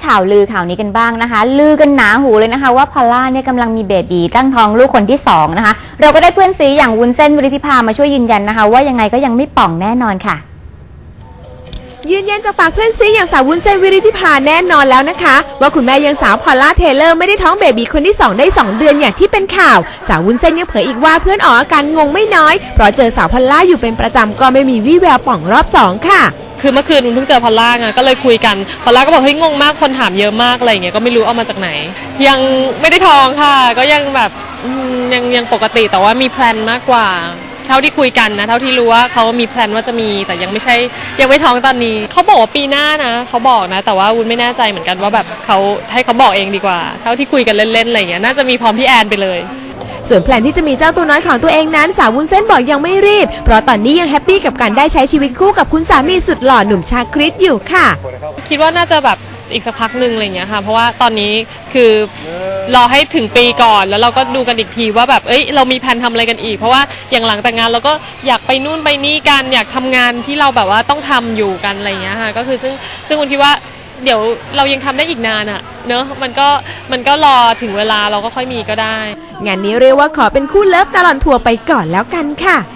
ข่าวลือข่าวนี้กันบ้างนะคะลือกันหนาหูเลยนะคะว่าพอลล่าเนี่ยกำลังมีเบบีตั้งท้องลูกคนที่2นะคะเราก็ได้เพื่อนซีอย่างวุ้นเส้นวิริธิภามาช่วยยืนยันนะคะว่ายังไงก็ยังไม่ป่องแน่นอนค่ะยืนยันจากปากเพื่อนซีอย่างสาววุ้นเส้นวิริธิภาแน่นอนแล้วนะคะว่าคุณแม่ยังสาวพอลล่าเทเลอร์ไม่ได้ท้องเบบีคนที่2ได้2 เดือนอย่างที่เป็นข่าวสาววุ้นเส้นยังเผยอีกว่าเพื่อนออกอาการงงไม่น้อยเพราะเจอสาวพอลล่าอยู่เป็นประจำก็ไม่มีวี่แววป่องรอบ2ค่ะคือเมื่อคืนเพิ่งเจอพอลล่าไงก็เลยคุยกันพอลล่าก็บอกเฮ้ยงงมากคนถามเยอะมากอะไรอย่างเงี้ยก็ไม่รู้เอามาจากไหนยังไม่ได้ท้องค่ะก็ยังแบบยังปกติแต่ว่ามีแพลนมากกว่าเท่าที่คุยกันนะเท่าที่รู้ว่าเขามีแพลนว่าจะมีแต่ยังไม่ท้องตอนนี้เขาบอกว่าปีหน้านะเขาบอกนะแต่ว่าวุ้นไม่แน่ใจเหมือนกันว่าแบบเขาให้เขาบอกเองดีกว่าเท่าที่คุยกันเล่นๆอะไรอย่างเงี้ยน่าจะมีพร้อมพี่แอนไปเลยส่วนแพลนที่จะมีเจ้าตัวน้อยของตัวเองนั้นสาววุ้นเส้นบอกยังไม่รีบเพราะตอนนี้ยังแฮปปี้กับการได้ใช้ชีวิตคู่กับคุณสามีสุดหล่อหนุ่มชาคริสอยู่ค่ะคิดว่าน่าจะแบบอีกสักพักหนึ่งอะไรอย่างเงี้ยค่ะเพราะว่าตอนนี้คือรอให้ถึงปีก่อนแล้วเราก็ดูกันอีกทีว่าแบบเรามีแผนทำอะไรกันอีกเพราะว่าอย่างหลังแต่งงานเราก็อยากไปนู่นไปนี่กันอยากทำงานที่เราแบบว่าต้องทำอยู่กันอะไรอย่างเงี้ยค่ะก็คือซึ่งคุณคิดว่าเดี๋ยวเรายังทำได้อีกนานอะเนอะมันก็รอถึงเวลาเราก็ค่อยมีก็ได้งานนี้เรียกว่าขอเป็นคู่เลิฟตลอดทัวร์ไปก่อนแล้วกันค่ะ